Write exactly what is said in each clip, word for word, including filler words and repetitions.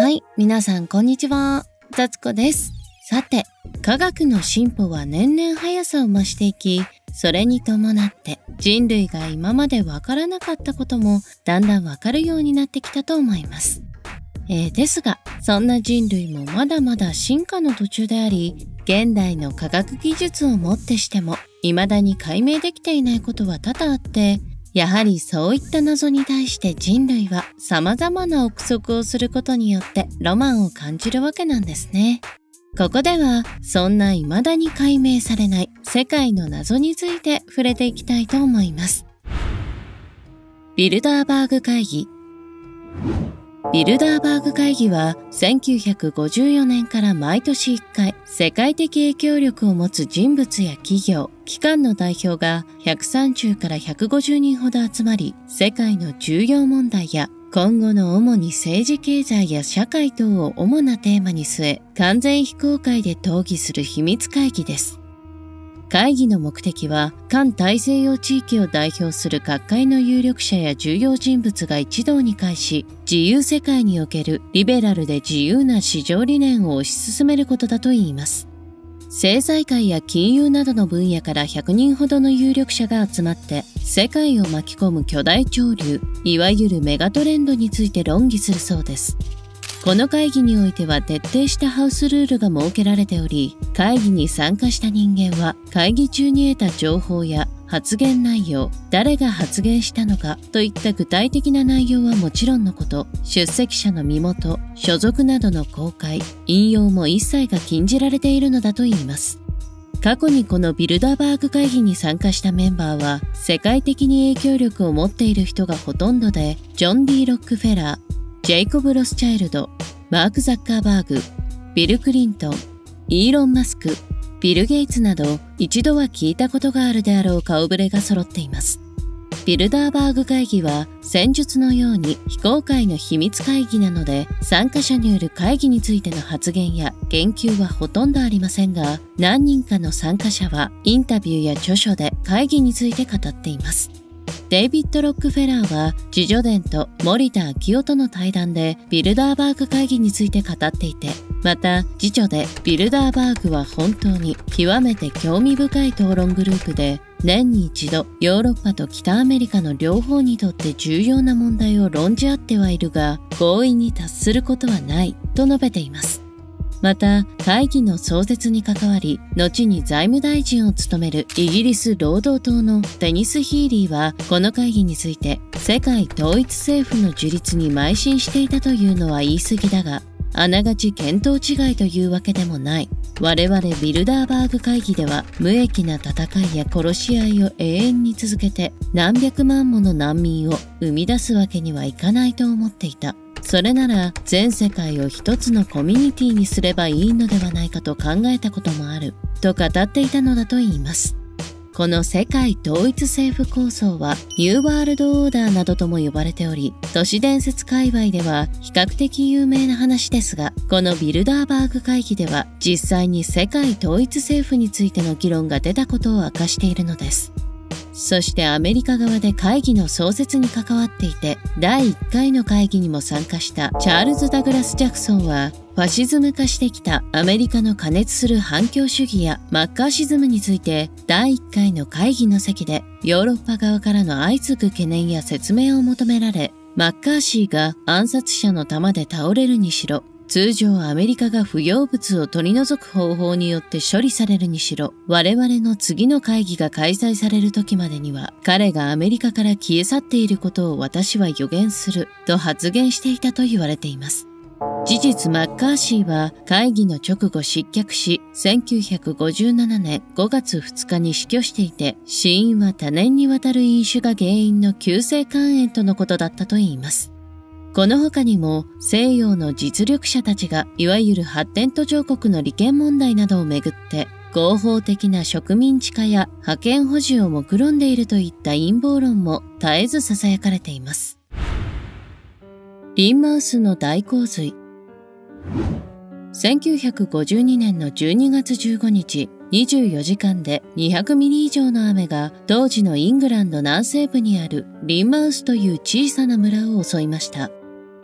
はい、皆さんこんにちは。雑子です。さて、科学の進歩は年々速さを増していき、それに伴って人類が今までわからなかったこともだんだんわかるようになってきたと思います。えー、ですが、そんな人類もまだまだ進化の途中であり、現代の科学技術をもってしても未だに解明できていないことは多々あって、やはりそういった謎に対して人類は様々な憶測をすることによってロマンを感じるわけなんですね。ここではそんな未だに解明されない世界の謎について触れていきたいと思います。ビルダーバーグ会議。ビルダーバーグ会議はせんきゅうひゃくごじゅうよねんから毎年いっかい世界的影響力を持つ人物や企業、機関の代表がひゃくさんじゅうからひゃくごじゅうにんほど集まり、世界の重要問題や今後の主に政治経済や社会等を主なテーマに据え、完全非公開で討議する秘密会議です。会議の目的は、環大西洋地域を代表する各界の有力者や重要人物が一堂に会し、自由世界におけるリベラルで自由な市場理念を推し進めることだといいます。政財界や金融などの分野からひゃくにんほどの有力者が集まって、世界を巻き込む巨大潮流、いわゆるメガトレンドについて論議するそうです。この会議においては徹底したハウスルールが設けられており、会議に参加した人間は会議中に得た情報や発言内容、誰が発言したのかといった具体的な内容はもちろんのこと、出席者の身元、所属などの公開、引用も一切が禁じられているのだといいます。過去にこのビルダーバーグ会議に参加したメンバーは世界的に影響力を持っている人がほとんどで、ジョン・ディ・ロックフェラー、ジェイコブ・ロスチャイルド、マーク・ザッカーバーグ、ビル・クリントン、イーロン・マスク、ビル・ゲイツなど一度は聞いたことがあるであろう顔ぶれが揃っています。ビルダーバーグ会議は戦術のように非公開の秘密会議なので、参加者による会議についての発言や言及はほとんどありませんが、何人かの参加者はインタビューや著書で会議について語っています。デイビッド・ロックフェラーは自叙伝と森田昭夫との対談でビルダーバーグ会議について語っていて、また自著でビルダーバーグは本当に極めて興味深い討論グループで、年に一度ヨーロッパと北アメリカの両方にとって重要な問題を論じ合ってはいるが合意に達することはないと述べています。また、会議の創設に関わり、後に財務大臣を務めるイギリス労働党のデニス・ヒーリーは、この会議について、世界統一政府の樹立に邁進していたというのは言い過ぎだが、あながち見当違いというわけでもない。我々ビルダーバーグ会議では、無益な戦いや殺し合いを永遠に続けて、何百万もの難民を生み出すわけにはいかないと思っていた。それなら全世界を一つのコミュニティにすればいいのではないかと考えたこともあると語っていたのだといいます。この世界統一政府構想はニューワールドオーダーなどとも呼ばれており、都市伝説界隈では比較的有名な話ですが、このビルダーバーグ会議では実際に世界統一政府についての議論が出たことを明かしているのです。そしてアメリカ側で会議の創設に関わっていて、だいいっかいの会議にも参加したチャールズ・ダグラス・ジャクソンは、ファシズム化してきたアメリカの過熱する反共主義やマッカーシズムについて、だいいっかいの会議の席でヨーロッパ側からの相次ぐ懸念や説明を求められ、マッカーシーが暗殺者の弾で倒れるにしろ、通常アメリカが不要物を取り除く方法によって処理されるにしろ、我々の次の会議が開催される時までには、彼がアメリカから消え去っていることを私は予言すると発言していたと言われています。事実マッカーシーは会議の直後失脚し、せんきゅうひゃくごじゅうななねんごがつふつかに死去していて、死因は多年にわたる飲酒が原因の急性肝炎とのことだったといいます。この他にも西洋の実力者たちがいわゆる発展途上国の利権問題などをめぐって合法的な植民地化や覇権保持を目論んでいるといった陰謀論も絶えず囁かれています。リンマウスの大洪水。せんきゅうひゃくごじゅうにねんのじゅうにがつじゅうごにち、にじゅうよじかんでにひゃくミリ以上の雨が当時のイングランド南西部にあるリンマウスという小さな村を襲いました。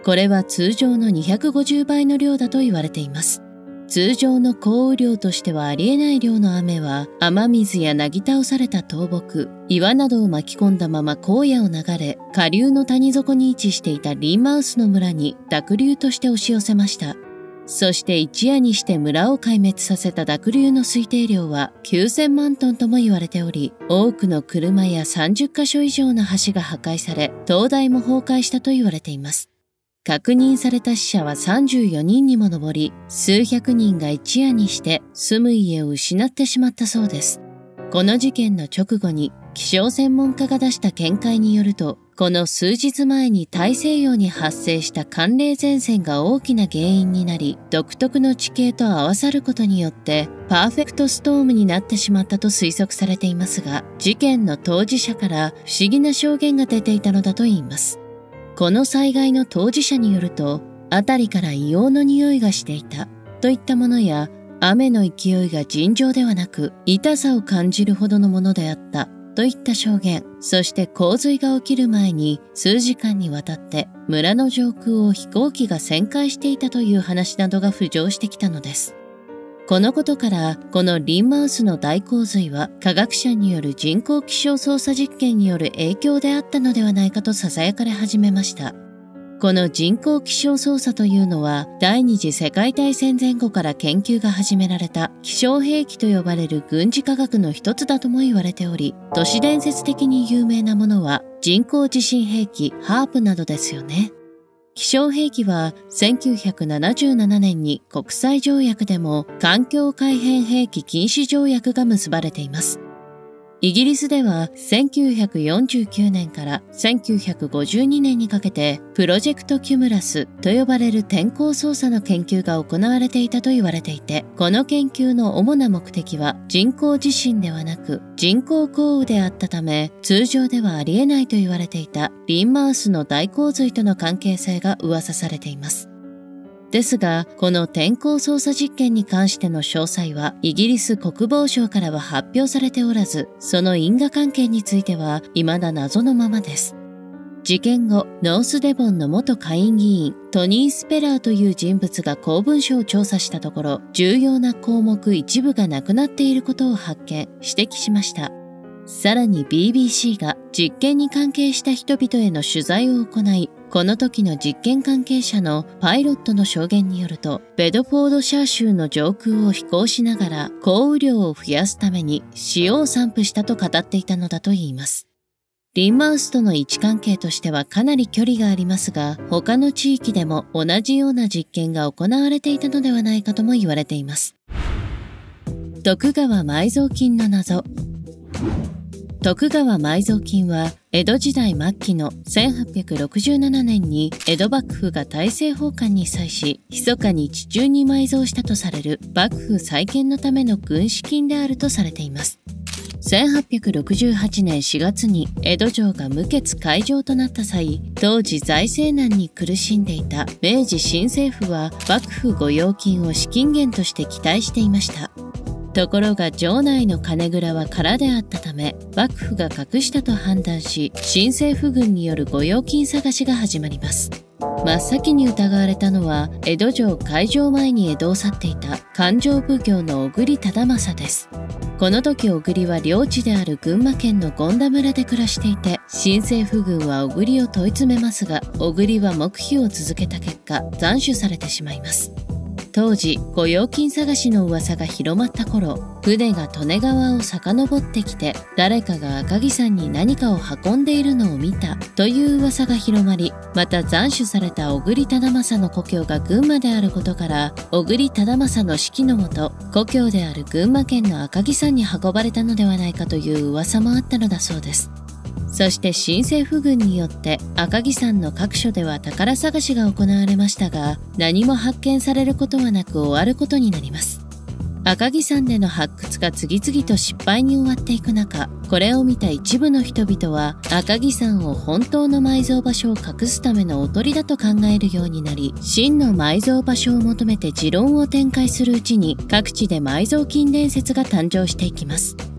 これは通常のにひゃくごじゅうばいの量だと言われています。通常の降雨量としてはありえない量の雨は、雨水やなぎ倒された倒木、岩などを巻き込んだまま荒野を流れ、下流の谷底に位置していたリンマウスの村に濁流として押し寄せました。そして一夜にして村を壊滅させた濁流の推定量はきゅうせんまんトンとも言われており、多くの車やさんじゅっかしょ以上の橋が破壊され、灯台も崩壊したと言われています。確認された死者はさんじゅうよにんにも上り、数百人が一夜にして住む家を失ってしまったそうです。この事件の直後に気象専門家が出した見解によると、この数日前に大西洋に発生した寒冷前線が大きな原因になり、独特の地形と合わさることによってパーフェクトストームになってしまったと推測されていますが、事件の当事者から不思議な証言が出ていたのだといいます。この災害の当事者によると、辺りから硫黄の匂いがしていたといったものや、雨の勢いが尋常ではなく、痛さを感じるほどのものであったといった証言、そして洪水が起きる前に数時間にわたって村の上空を飛行機が旋回していたという話などが浮上してきたのです。このことから、このリンマウスの大洪水は科学者による人工気象操作実験による影響であったのではないかと囁かれ始めました。この人工気象操作というのは、第二次世界大戦前後から研究が始められた気象兵器と呼ばれる軍事科学の一つだとも言われており、都市伝説的に有名なものは人工地震兵器ハープなどですよね。気象兵器はせんきゅうひゃくななじゅうななねんに国際条約でも環境改変兵器禁止条約が結ばれています。イギリスではせんきゅうひゃくよんじゅうきゅうねんからせんきゅうひゃくごじゅうにねんにかけてプロジェクトキュムラスと呼ばれる天候操作の研究が行われていたと言われていて、この研究の主な目的は人工地震ではなく人工降雨であったため、通常ではありえないと言われていたリンマウスの大洪水との関係性が噂されています。ですが、この天候操作実験に関しての詳細はイギリス国防省からは発表されておらず、その因果関係については未だ謎のままです。事件後、ノースデボンの元下院議員トニー・スペラーという人物が公文書を調査したところ、重要な項目一部がなくなっていることを発見、指摘しました。さらに ビービーシー が実験に関係した人々への取材を行い、この時の実験関係者のパイロットの証言によると、ベドフォードシャー州の上空を飛行しながら降雨量を増やすために塩を散布したと語っていたのだといいます。リンマウスとの位置関係としてはかなり距離がありますが、他の地域でも同じような実験が行われていたのではないかとも言われています。徳川埋蔵金の謎。徳川埋蔵金は江戸時代末期のせんはっぴゃくろくじゅうななねんに江戸幕府が大政奉還に際し、密かに地中に埋蔵したとされる幕府再建のための軍資金であるとされています。せんはっぴゃくろくじゅうはちねんしがつに江戸城が無血開城となった際、当時財政難に苦しんでいた明治新政府は幕府御用金を資金源として期待していました。ところが城内の金蔵は空であったため、幕府が隠したと判断し、新政府軍による御用金探しが始まります。真っ先に疑われたのは、江戸城開城前に江戸を去っていた勘定奉行の小栗忠政です。この時小栗は領地である群馬県の権田村で暮らしていて、新政府軍は小栗を問い詰めますが、小栗は黙秘を続けた結果、斬首されてしまいます。当時、御用金探しの噂が広まった頃、船が利根川を遡ってきて、誰かが赤城山に何かを運んでいるのを見たという噂が広まり、また斬首された小栗忠政の故郷が群馬であることから、小栗忠政の指揮のもと、故郷である群馬県の赤城山に運ばれたのではないかという噂もあったのだそうです。そして新政府軍によって赤城山の各所では宝探しが行われましたが、何も発見されることはなく終わることになります。赤城山での発掘が次々と失敗に終わっていく中、これを見た一部の人々は赤城山を本当の埋蔵場所を隠すためのおとりだと考えるようになり、真の埋蔵場所を求めて持論を展開するうちに各地で埋蔵金伝説が誕生していきます。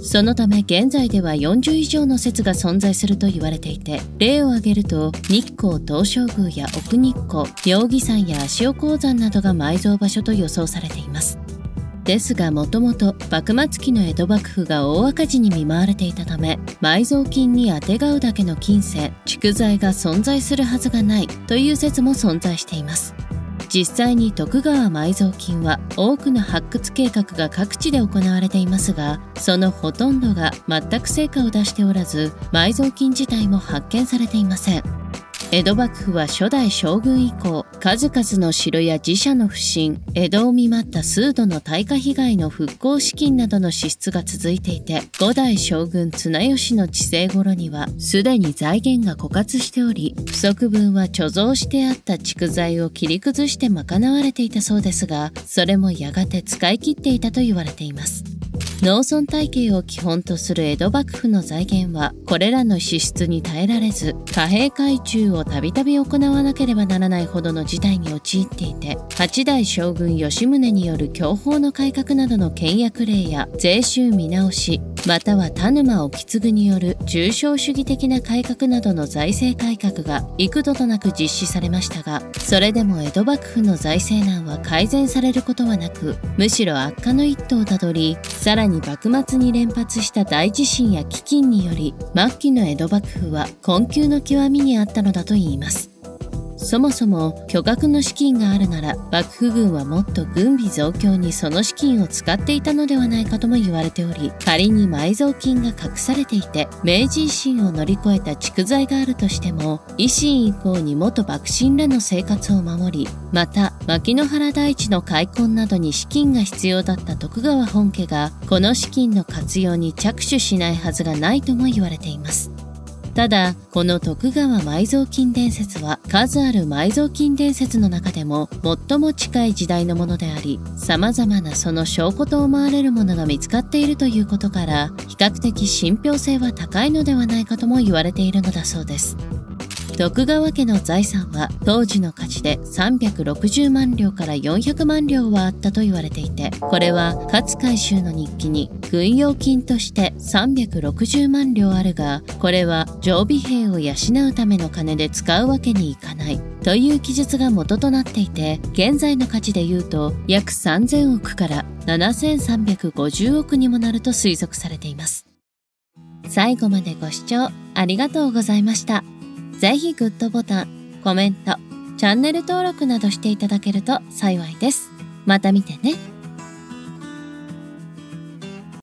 そのため現在ではよんじゅう以上の説が存在すると言われていて、例を挙げると日光東照宮や奥日光、妙義山や足尾鉱山などが埋蔵場所と予想されています。ですがもともと幕末期の江戸幕府が大赤字に見舞われていたため、埋蔵金にあてがうだけの金銭、蓄財が存在するはずがないという説も存在しています。実際に徳川埋蔵金は多くの発掘計画が各地で行われていますが、そのほとんどが全く成果を出しておらず、埋蔵金自体も発見されていません。江戸幕府は初代将軍以降、数々の城や寺社の不振、江戸を見舞った数度の大火被害の復興資金などの支出が続いていて、五代将軍綱吉の治世頃にはすでに財源が枯渇しており、不足分は貯蔵してあった蓄財を切り崩して賄われていたそうですが、それもやがて使い切っていたと言われています。農村体系を基本とする江戸幕府の財源はこれらの支出に耐えられず、貨幣改鋳をたびたび行わなければならないほどの事態に陥っていて、八代将軍吉宗による享保の改革などの倹約令や税収見直し、または田沼意次による重商主義的な改革などの財政改革が幾度となく実施されましたが、それでも江戸幕府の財政難は改善されることはなく、むしろ悪化の一途をたどり、さらに幕末に連発した大地震や飢饉により、末期の江戸幕府は困窮の極みにあったのだといいます。そもそも巨額の資金があるなら、幕府軍はもっと軍備増強にその資金を使っていたのではないかとも言われており、仮に埋蔵金が隠されていて明治維新を乗り越えた蓄財があるとしても、維新以降に元幕臣らの生活を守り、また牧之原大地の開墾などに資金が必要だった徳川本家がこの資金の活用に着手しないはずがないとも言われています。ただ、この徳川埋蔵金伝説は数ある埋蔵金伝説の中でも最も近い時代のものであり、様々なその証拠と思われるものが見つかっているということから、比較的信憑性は高いのではないかとも言われているのだそうです。徳川家の財産は当時の価値でさんびゃくろくじゅうまん両からよんひゃくまん両はあったと言われていて、これは勝海舟の日記に軍用金としてさんびゃくろくじゅうまん両あるが、これは常備兵を養うための金で使うわけにいかないという記述が元となっていて、現在の価値で言うと約さんぜんおくからななせんさんびゃくごじゅうおくにもなると推測されています。最後までご視聴ありがとうございました。ぜひグッドボタン、コメント、チャンネル登録などしていただけると幸いです。また見てね。